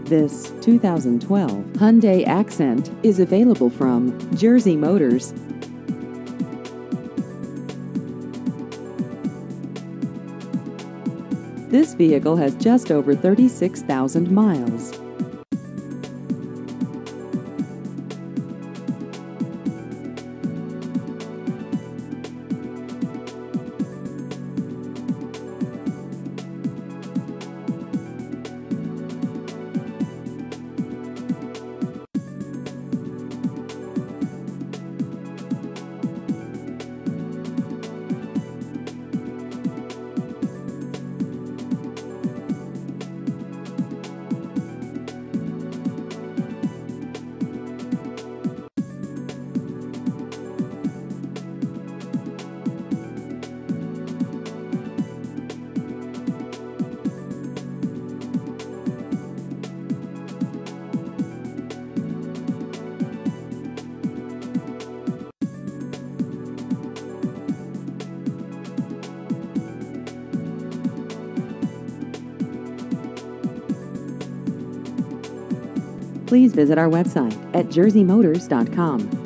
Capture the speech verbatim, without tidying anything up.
This two thousand twelve Hyundai Accent is available from Jersey Motors. This vehicle has just over thirty-six thousand miles. Please visit our website at jersey motors dot com.